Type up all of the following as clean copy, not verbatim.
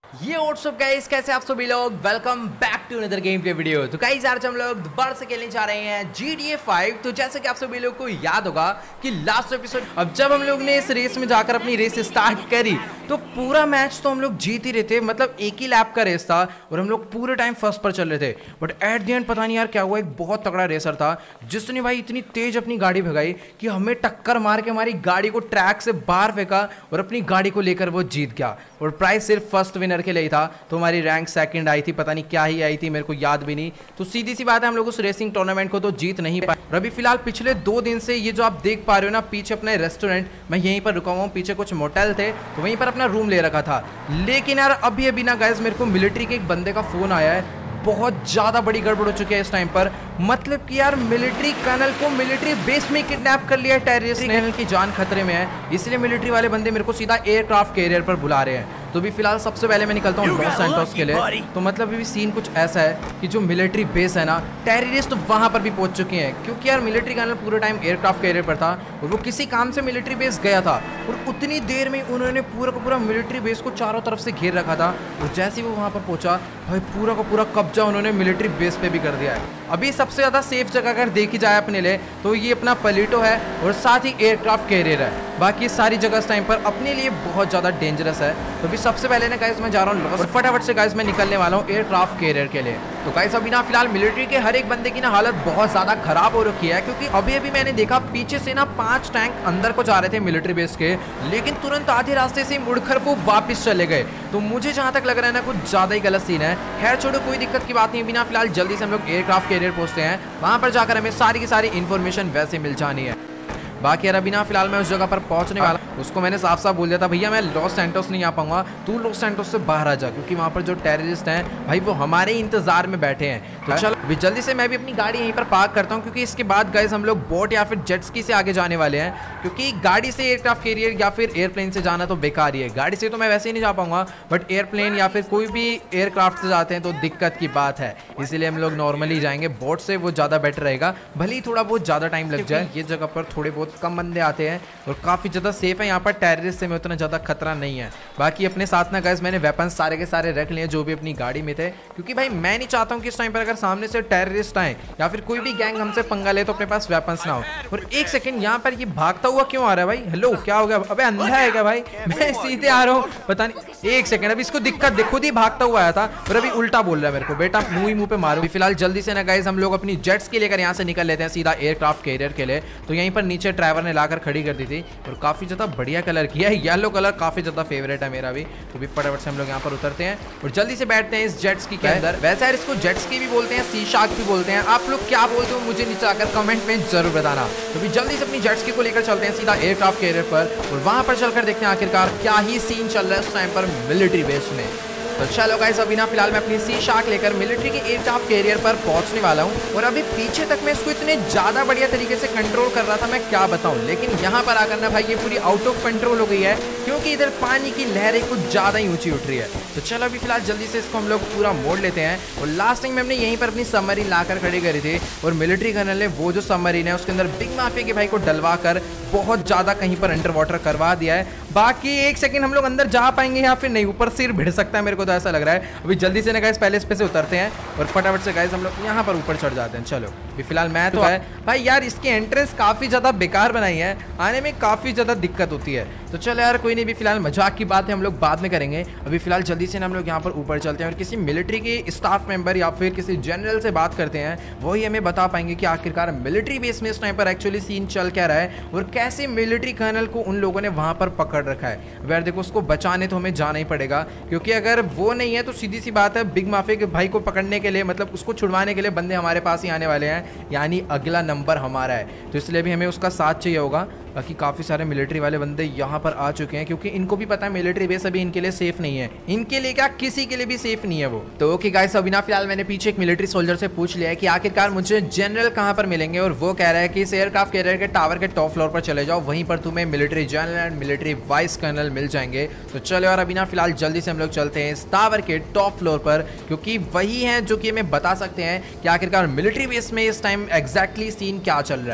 ये WhatsApp guys, कैसे आप सभी लोग। Welcome back to another game play video. तो गाइस आज हम लोग दोबारा से खेलने जा रहे हैं GTA 5। तो जैसे कि आप सभी लोग को याद होगा कि लास्ट एपिसोड अब जब हम लोग ने इस रेस में जाकर अपनी रेस स्टार्ट करी तो पूरा मैच तो हम लोग जीत ही रहे थे। मतलब एक ही लैप का रेस था और हम लोग पूरे टाइम फर्स्ट पर चल रहे थे। बट एट द एंड पता नहीं यार क्या हुआ, एक बहुत तगड़ा रेसर था जिसने भाई इतनी तेज अपनी गाड़ी भगाई कि हमें टक्कर मार के हमारी गाड़ी को ट्रैक से बाहर फेंका और अपनी गाड़ी को लेकर वो जीत गया। और प्राइस सिर्फ फर्स्ट विनर के लिए ही था। तो हमारी रैंक सेकंड आई थी, पता नहीं क्या ही आई थी, मेरे को याद भी नहीं। तो सीधी सी बात है, हम लोग उस रेसिंग टूर्नामेंट को तो जीत नहीं पाए। और अभी फिलहाल पिछले 2 दिन से ये जो आप देख पा रहे हो ना पीछे अपने रेस्टोरेंट, मैं यहीं पर रुका हुआ हूँ। पीछे कुछ मोटेल थे तो वहीं पर अपना रूम ले रखा था। लेकिन यार अभी ना गाइस मेरे को मिलिट्री के एक बंदे का फोन आया है। बहुत ज़्यादा बड़ी गड़बड़ हो चुकी है इस टाइम पर। मतलब कि यार मिलिट्री कर्नल को मिलिट्री बेस में किडनैप कर लिया है टेररिस्ट ने। कर्नल की जान खतरे में है, इसलिए मिलिट्री वाले बंदे मेरे को सीधा एयरक्राफ्ट कैरियर पर बुला रहे हैं। तो भी फिलहाल सबसे पहले मैं निकलता हूँ लॉस सैंटोस के लिए। तो मतलब अभी सीन कुछ ऐसा है कि जो मिलिट्री बेस है ना, टेररिस्ट वहाँ पर भी पहुँच चुके हैं। क्योंकि यार मिलिट्री कर्नल पूरे टाइम एयरक्राफ्ट कैरियर पर था और वो किसी काम से मिलिट्री बेस गया था। और उतनी देर में उन्होंने पूरा का पूरा मिलिट्री बेस को चारों तरफ से घेर रखा था। और जैसे ही वो वहाँ पर पहुँचा भाई पूरा का पूरा कब्जा उन्होंने मिलिट्री बेस पे भी कर दिया है। अभी सबसे ज़्यादा सेफ जगह अगर देखी जाए अपने लिए तो ये अपना पलीटो है और साथ ही एयरक्राफ्ट कैरियर है। बाकी सारी जगह इस टाइम पर अपने लिए बहुत ज़्यादा डेंजरस है। तो अभी सबसे पहले ना गाइस मैं जा रहा हूँ और फटाफट से गाइस मैं निकलने वाला हूँ एयरक्राफ्ट कैरियर के लिए। तो गाइस अभी ना फिलहाल मिलिट्री के हर एक बंदे की ना हालत बहुत ज़्यादा खराब हो रखी है। क्योंकि अभी मैंने देखा पीछे से ना 5 टैंक अंदर को जा रहे थे मिलिट्री बेस के, लेकिन तुरंत आधे रास्ते से मुड़कर वो वापस चले गए। तो मुझे जहाँ तक लग रहा है ना कुछ ज़्यादा ही गलत सीन है। खैर छोड़ो, कोई दिक्कत की बात नहीं। बिना फिलहाल जल्दी से हम लोग एयरक्राफ्ट कैरियर पहुँचते हैं। वहाँ पर जाकर हमें सारी की सारी इन्फॉर्मेशन वैसे मिल जानी है। बाकी यार अभी ना फिलहाल मैं उस जगह पर पहुंचने वाला। उसको मैंने साफ साफ बोल दिया था भैया मैं लॉस सैंटोस नहीं आ पाऊंगा, तू लॉस सैंटोस से बाहर आ जा, क्योंकि वहाँ पर जो टेररिस्ट हैं भाई वो हमारे इंतजार में बैठे हैं। तो चलो अभी जल्दी से मैं भी अपनी गाड़ी यहीं पर पार्क करता हूँ, क्योंकि इसके बाद गाइस हम लोग बोट या फिर जेट स्की से आगे जाने वाले हैं। क्योंकि गाड़ी से एयरक्राफ्ट कैरियर या फिर एयरप्लेन से जाना तो बेकार ही है। गाड़ी से तो मैं वैसे ही नहीं जा पाऊंगा, बट एयरप्लेन या फिर कोई भी एयरक्राफ्ट से जाते हैं तो दिक्कत की बात है। इसीलिए हम लोग नॉर्मली जाएंगे, बोट से वो ज़्यादा बेटर रहेगा। भले ही थोड़ा बहुत ज़्यादा टाइम लग जाए, ये जगह पर थोड़े बहुत कम बंदे आते हैं और काफी ज्यादा सेफ है यहाँ पर। टेररिस्ट से में उतना ज्यादा खतरा नहीं है। बाकी अपने साथ ना गाइस मैंने वेपन सारे के सारे रख लिए जो भी अपनी गाड़ी में थे, क्योंकि भाई मैं नहीं चाहता हूँ कि इस टाइम पर अगर सामने से टेररिस्ट आए या फिर कोई भी गैंग हमसे पंगा ले तो अपने पास वेपन्स ना हो। और एक सेकंड, यहाँ पर ये भागता हुआ क्यों आ रहा है भाई? हेलो क्या हो गया? अबे अंधा है क्या भाई? मैं सीधे आ रहा हूँ, पता नहीं। एक सेकंड, अभी इसको दिक्कत देख, खुद ही भागता हुआ आया था और अभी उल्टा बोल रहा है मेरे को। बेटा मुंह पे मारो। फिलहाल जल्दी से ना गाइस हम लोग अपनी जेट्स के लेकर यहाँ से निकल लेते हैं सीधा एयरक्राफ्ट कैरियर के लिए। तो यहीं पर नीचे ड्राइवर ने लाकर खड़ी कर दी थी और काफी ज्यादा बढ़िया कलर किया है। येलो कलर काफी ज्यादा फेवरेट है मेरा भी। तो भी फटाफट से हम लोग यहाँ पर उतरते हैं और जल्दी से बैठते हैं इस जेट स्की के अंदर। वैसे यार इसको जेट स्की भी बोलते हैं, सी शार्क भी बोलते हैं। आप लोग क्या बोलते हो मुझे नीचे आकर कमेंट में जरूर बताना। तो भी जल्दी से अपनी जेट स्की को लेकर चलते हैं सीधा एयरक्राफ्ट कैरियर पर और वहां पर चलकर देखते हैं आखिरकार क्या ही सीन चल रहा है उस टाइम पर मिलिट्री बेस में। तो चलो गाइस अभी ना फिलहाल मैं अपनी सी शार्क लेकर मिलिट्री के एयरक्राफ्ट कैरियर पर पहुंचने वाला हूं। और अभी पीछे तक मैं इसको इतने ज़्यादा बढ़िया तरीके से कंट्रोल कर रहा था, मैं क्या बताऊं। लेकिन यहाँ पर आकर ना भाई ये पूरी आउट ऑफ कंट्रोल हो गई है, क्योंकि इधर पानी की लहरें कुछ ज़्यादा ही ऊँची उठ रही है। तो चलो अभी फिलहाल जल्दी से इसको हम लोग पूरा मोड़ लेते हैं। और लास्ट टाइम हमने यहीं पर अपनी सबमरीन लाकर खड़ी करी थी और मिलिट्री कर्नल ने वो जो सबमरीन है उसके अंदर बिग माफिया के भाई को डलवा कर बहुत ज़्यादा कहीं पर अंडर वाटर करवा दिया है। बाकी एक सेकंड हम लोग अंदर जा पाएंगे या फिर नहीं, ऊपर सिर भिड़ सकता है, मेरे को तो ऐसा लग रहा है। अभी जल्दी से ना गाइस पहले इस पे से उतरते हैं और फटाफट से गाइस हम लोग यहाँ पर ऊपर चढ़ जाते हैं। चलो अभी फिलहाल मैं तो है भाई यार इसकी एंट्रेंस काफ़ी ज़्यादा बेकार बनाई है, आने में काफ़ी ज़्यादा दिक्कत होती है। तो चलो यार कोई नहीं, भी फिलहाल मजाक की बात है, हम लोग बाद में करेंगे। अभी फिलहाल जल्दी से ना हम लोग यहाँ पर ऊपर चलते हैं और किसी मिलिट्री के स्टाफ मेंबर या फिर किसी जनरल से बात करते हैं। वही हमें बता पाएंगे कि आखिरकार मिलिट्री बेस में इस टाइम पर एक्चुअली सीन चल क्या रहा है और कैसे मिलिट्री कर्नल को उन लोगों ने वहाँ पर पकड़ रखा है। यार देखो उसको बचाने तो हमें जाना ही पड़ेगा, क्योंकि अगर वो नहीं है तो सीधी सी बात है बिग माफिया के भाई को पकड़ने के लिए, मतलब उसको छुड़वाने के लिए बंदे हमारे पास ही आने वाले हैं, यानी अगला नंबर हमारा है। तो इसलिए भी हमें उसका साथ चाहिए होगा। बाकी काफ़ी सारे मिलिट्री वाले बंदे यहाँ पर आ चुके हैं, क्योंकि इनको भी पता है मिलिट्री बेस अभी इनके लिए सेफ नहीं है। इनके लिए क्या, किसी के लिए भी सेफ नहीं है वो। तो ओके गाइस अभी ना फिलहाल मैंने पीछे एक मिलिट्री सोल्जर से पूछ लिया है कि आखिरकार मुझे जनरल कहाँ पर मिलेंगे, और वो कह रहा है कि इस एयरक्राफ्ट कैरियर के टावर के टॉप फ्लोर पर चले जाओ, वहीं पर तुम्हें military general and military vice colonel मिल जाएंगे। तो चलो यार अभी ना फिलहाल जल्दी से हम लोग चलते हैं इस टावर के टॉप फ्लोर पर, क्योंकि वही है जो कि हमें बता सकते हैं कि आखिरकार मिलिट्री बेस में इस टाइम एग्जैक्टली सीन क्या चल रहा है।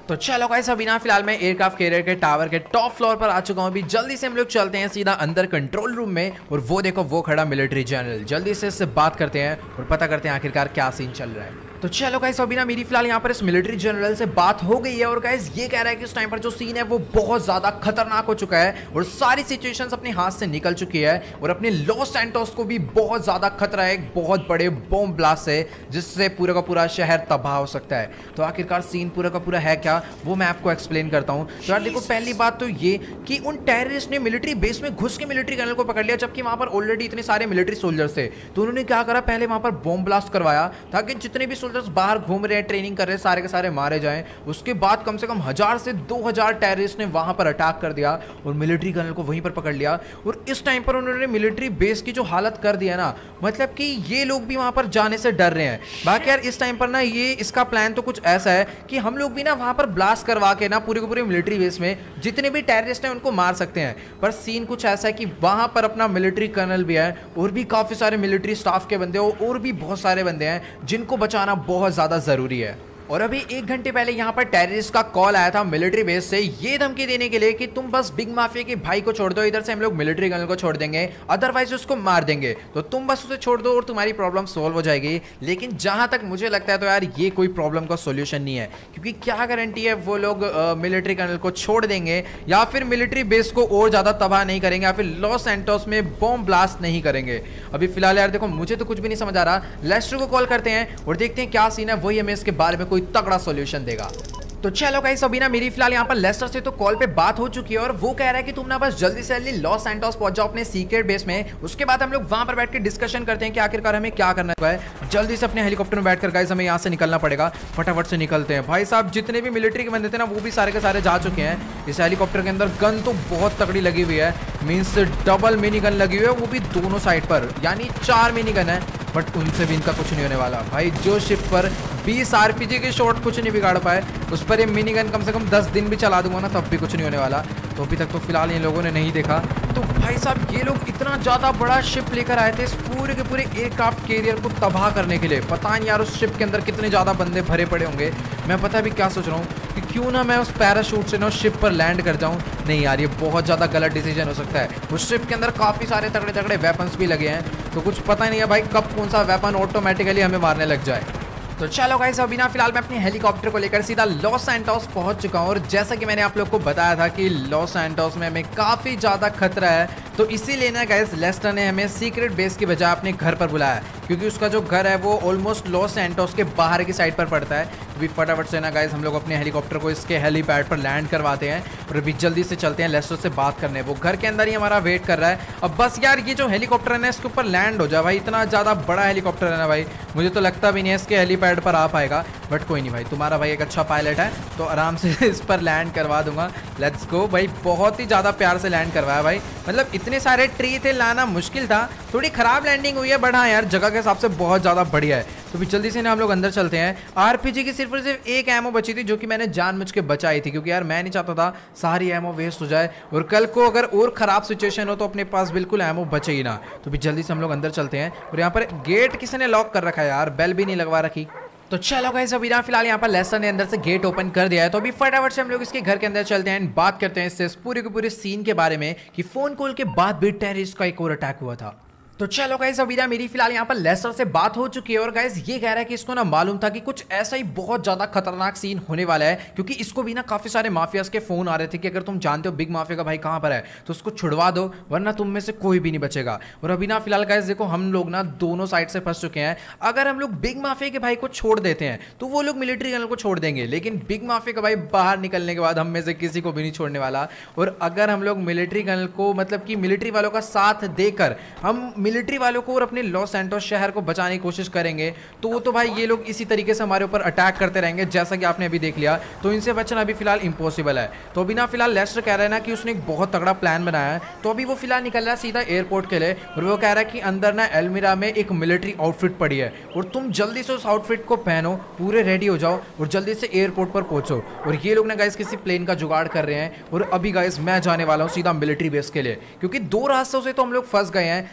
तो चलो गाइस अभी ना फिलहाल मैं एयरक्राफ्ट कैरियर के टावर के टॉप फ्लोर पर आ चुका हूँ। अभी जल्दी से हम लोग चलते हैं सीधा अंदर कंट्रोल रूम में, और वो देखो वो खड़ा मिलिट्री जनरल। जल्दी से इससे बात करते हैं और पता करते हैं आखिरकार क्या सीन चल रहा है। तो चलो गाइस अभी ना मेरी फिलहाल यहाँ पर इस मिलिट्री जनरल से बात हो गई है, और गाइस ये कह रहा है कि इस टाइम पर जो सीन है वो बहुत ज्यादा खतरनाक हो चुका है और सारी सिचुएशंस अपने हाथ से निकल चुकी है, और अपने लॉस सैंटोस को भी बहुत ज्यादा खतरा है। एक बहुत बड़े बॉम्ब ब्लास्ट है जिससे पूरा का पूरा शहर तबाह हो सकता है। तो आखिरकार सीन पूरा का पूरा है क्या, वो मैं आपको एक्सप्लेन करता हूँ। तो यार देखो, पहली बात तो ये कि उन टेररिस्ट ने मिलिट्री बेस में घुस के मिलिट्री जनरल को पकड़ लिया, जबकि वहां पर ऑलरेडी इतने सारे मिलिट्री सोल्जर्स थे। तो उन्होंने क्या करा, पहले वहां पर बॉम्ब ब्लास्ट करवाया ताकि जितने भी सोल्जर्स बाहर घूम रहे हैं, ट्रेनिंग कर रहे हैं, सारे के सारे मारे जाएं। उसके बाद कम से कम 1000 से 2000 टेररिस्ट ने वहां पर अटैक कर दिया और मिलिट्री जनरल को वहीं पर पकड़ लिया। और इस टाइम पर उन्होंने मिलिट्री बेस की जो हालत कर दिया ना, मतलब कि ये लोग भी वहां पर जाने से डर रहे हैं। बाकी यार इस टाइम पर ना ये इसका प्लान तो कुछ ऐसा है कि हम लोग भी ना वहां पर ब्लास्ट करवा के ना पूरे के पूरे मिलिट्री बेस में जितने भी टेररिस्ट हैं उनको मार सकते हैं। पर सीन कुछ ऐसा है कि वहां पर अपना मिलिट्री कर्नल भी है और भी काफी सारे मिलिट्री स्टाफ के बंदे और भी बहुत सारे बंदे हैं जिनको बचाना बहुत ज्यादा जरूरी है। और अभी 1 घंटे पहले यहाँ पर टेररिस्ट का कॉल आया था मिलिट्री बेस से, ये धमकी देने के लिए कि तुम बस बिग माफिया के भाई को छोड़ दो, इधर से हम लोग मिलिट्री जनरल को छोड़ देंगे, अदरवाइज उसको मार देंगे। तो तुम बस उसे छोड़ दो और तुम्हारी प्रॉब्लम सॉल्व हो जाएगी। लेकिन जहां तक मुझे लगता है तो यार ये कोई प्रॉब्लम का सोल्यूशन नहीं है, क्योंकि क्या गारंटी है वो लोग मिलिट्री जनरल को छोड़ देंगे या फिर मिलिट्री बेस को और ज्यादा तबाह नहीं करेंगे या फिर लॉस सैंटोस में बॉम्ब ब्लास्ट नहीं करेंगे। अभी फिलहाल यार देखो, मुझे तो कुछ भी नहीं समझ आ रहा। लेस्टर को कॉल करते हैं और देखते हैं क्या सीन है, वही हमें इसके बारे में कोई तगड़ा सोल्यूशन देगा। तो चलो गाइस अभी ना मेरी फिलहाल यहाँ पर लेस्टर से तो कॉल पे बात हो चुकी है, और वो कह रहा है कि तुम ना बस जल्दी से जल्दी लॉस सैंटोस पहुंच जाओ अपने सीक्रेट बेस में। उसके बाद हम लोग वहां पर बैठ के डिस्कशन करते हैं कि आखिरकार हमें क्या करना है। जल्दी से अपने हेलीकॉप्टर में बैठकर गाइस हमें यहाँ से निकलना पड़ेगा। फटाफट से निकलते हैं भाई साहब। जितने भी मिलिट्री के बंदे थे ना वो भी सारे के सारे जा चुके हैं। इस हेलीकॉप्टर के अंदर गन तो बहुत तगड़ी लगी हुई है, मीन्स डबल मिनी गन लगी हुई है, वो भी दोनों साइड पर, यानी 4 मिनी गन है। बट उनसे भी इनका कुछ नहीं होने वाला भाई। जो शिप पर 20 आरपीजी के शॉट कुछ नहीं बिगाड़ पाए, उस पर ये मिनी गन कम से कम 10 दिन भी चला दूंगा ना तब भी कुछ नहीं होने वाला। तो अभी तक तो फिलहाल इन लोगों ने नहीं देखा। तो भाई साहब ये लोग इतना ज़्यादा बड़ा शिप लेकर आए थे इस पूरे के पूरे एयरक्राफ्ट कैरियर को तबाह करने के लिए। पता नहीं यार उस शिप के अंदर कितने ज़्यादा बंदे भरे पड़े होंगे। मैं पता भी क्या सोच रहा हूँ कि क्यों ना मैं उस पैराशूट से ना उस शिप पर लैंड कर जाऊँ। नहीं यार, ये बहुत ज़्यादा गलत डिसीजन हो सकता है। उस शिप के अंदर काफ़ी सारे तगड़े तगड़े वेपन्स भी लगे हैं, तो कुछ पता नहीं है भाई कब कौन सा वेपन ऑटोमेटिकली हमें मारने लग जाए। तो चलो गाइस अभी ना फिलहाल मैं अपने हेलीकॉप्टर को लेकर सीधा लॉस सैंटोस पहुंच चुका हूं, और जैसा कि मैंने आप लोग को बताया था कि लॉस सैंटोस में हमें काफ़ी ज़्यादा खतरा है। तो इसीलिए ना गाइस लेस्टर ने हमें सीक्रेट बेस की बजाय अपने घर पर बुलाया, क्योंकि उसका जो घर है वो ऑलमोस्ट लॉस सैंटोस के बाहर की साइड पर पड़ता है। तो भी फटाफट से ना गाइस हम लोग अपने हेलीकॉप्टर को इसके हेलीपैड पर लैंड करवाते हैं और अभी जल्दी से चलते हैं लेस्टर से बात करने। वो घर के अंदर ही हमारा वेट कर रहा है। अब बस यार ये जो हेलीकॉप्टर है ना इसके ऊपर लैंड हो जाए भाई। इतना ज़्यादा बड़ा हेलीकॉप्टर है ना भाई, मुझे तो लगता भी नहीं है इसके हेलीपैड पर आ पाएगा। बट कोई नहीं भाई, तुम्हारा भाई एक अच्छा पायलट है तो आराम से इस पर लैंड करवा दूंगा। लेट्स गो भाई। बहुत ही ज़्यादा प्यार से लैंड करवाया भाई। मतलब इतने सारे ट्री थे, लाना मुश्किल था। थोड़ी ख़राब लैंडिंग हुई है बट हाँ यार जगह के हिसाब से बहुत ज़्यादा बढ़िया है। तो भी जल्दी से ना हम लोग अंदर चलते हैं। आरपीजी की सिर्फ और सिर्फ एक एमओ बची थी, जो कि मैंने जानबूझ के बचाई थी, क्योंकि यार मैं नहीं चाहता था सारी एमओ वेस्ट हो जाए और कल को अगर और ख़राब सिचुएशन हो तो अपने पास बिल्कुल एमओ बचे ही ना। तो भी जल्दी से हम लोग अंदर चलते हैं। और यहाँ पर गेट किसी ने लॉक कर रखा है यार, बेल भी नहीं लगवा रखी। तो चलो गाइस अभी ना फिलहाल यहाँ पर लेस्टर ने अंदर से गेट ओपन कर दिया है। तो अभी फटाफट से हम लोग इसके घर के अंदर चलते हैं, बात करते हैं इससे इस पूरे के पूरे सीन के बारे में कि फोन कॉल के बाद भी टेररिस्ट का एक और अटैक हुआ था। तो चलो गाइस अभी ना मेरी फिलहाल यहाँ पर लेस्टर से बात हो चुकी है, और गाइस ये कह रहा है कि इसको ना मालूम था कि कुछ ऐसा ही बहुत ज्यादा खतरनाक सीन होने वाला है, क्योंकि इसको भी ना काफी सारे माफियाज के फोन आ रहे थे कि अगर तुम जानते हो बिग माफिया का भाई कहाँ पर है तो उसको छुड़वा दो, वरना तुम में से कोई भी नहीं बचेगा। और अभी ना फिलहाल गाइस देखो, हम लोग ना दोनों साइड से फंस चुके हैं। अगर हम लोग बिग माफिया के भाई को छोड़ देते हैं तो वो लोग मिलिट्री जनरल को छोड़ देंगे, लेकिन बिग माफिया का भाई बाहर निकलने के बाद हम में से किसी को भी नहीं छोड़ने वाला। और अगर हम लोग मिलिट्री जनरल को, मतलब कि मिलिट्री वालों का साथ देकर हम मिलिट्री वालों को अपने लॉस सैंटोस शहर को बचाने की कोशिश करेंगे तो वो तो भाई ये लोग इसी तरीके से हमारे ऊपर अटैक करते रहेंगे, जैसा कि आपने अभी देख लिया। तो इनसे बचना अभी फिलहाल इम्पॉसिबल है। तो अभी ना फिलहाल लेस्टर कह रहा है ना कि उसने एक बहुत तगड़ा प्लान बनाया है। तो अभी वो फिलहाल निकल रहा है सीधा एयरपोर्ट के लिए, और वो कह रहा है कि अंदर ना एल्मीरा में एक मिलिट्री आउटफिट पड़ी है और तुम जल्दी से उस आउटफिट को पहनो, पूरे रेडी हो जाओ और जल्दी से एयरपोर्ट पर पहुंचो। और ये लोग ना गाइस किसी प्लेन का जुगाड़ कर रहे हैं, और अभी गाइस मैं जाने वाला हूँ सीधा मिलिट्री बेस के लिए, क्योंकि 2 रास्तों से तो हम लोग फंस गए हैं, लेकिन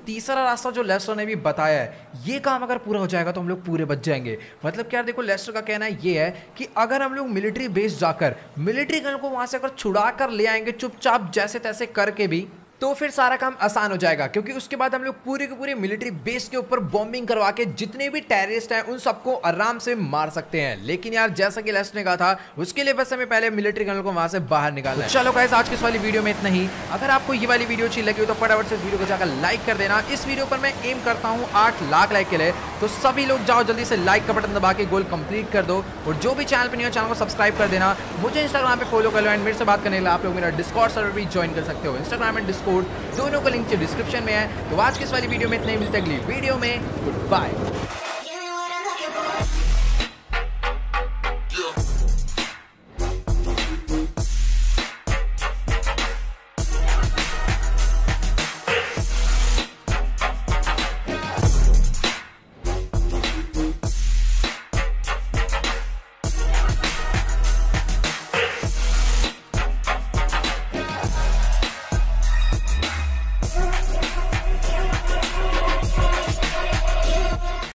तीसरा रास्ता जो लेस्टर ने भी बताया है, ये काम अगर पूरा हो जाएगा तो हम लोग पूरे बच जाएंगे। मतलब क्या, देखो लेस्टर का कहना ये है कि अगर हम लोग मिलिट्री बेस जाकर मिलिट्री गन को वहां से अगर छुड़ा कर ले आएंगे चुपचाप जैसे तैसे करके भी, तो फिर सारा काम आसान हो जाएगा। क्योंकि उसके बाद हम लोग पूरे के पूरे मिलिट्री बेस के ऊपर बॉम्बिंग करवा के जितने भी टेररिस्ट हैं उन सबको आराम से मार सकते हैं। लेकिन यार जैसा कि लेस्टर ने कहा था, उसके लिए बस हमें पहले मिलिट्री गनर को वहां से बाहर निकालना है। चलो गाइस, आज की इस वाली वीडियो में इतना ही। अगर आपको ये वाली वीडियो अच्छी लगी हो तो फटाफट से वीडियो को जाकर लाइक कर देना। इस वीडियो पर मैं एम करता हूँ 8 लाख लाइक के लिए, तो सभी लोग जाओ जल्दी से लाइक का बटन दबा के गोल कंप्लीट कर दो। और जो भी चैनल पर नहीं हो, चैनल को सब्सक्राइब कर देना। मुझे इंस्टाग्राम पे फॉलो कर लो एंड मेरे से बात करने के लिए आप लोग मेरा डिस्कॉर्ड सर्वर भी ज्वाइन कर सकते हो। इंस्टाग्राम एंड डिस्कॉर्ड दोनों का लिंक डिस्क्रिप्शन में है। तो आज की इस वाली वीडियो में इतना ही, मिलते हैं अगली वीडियो में। Good bye.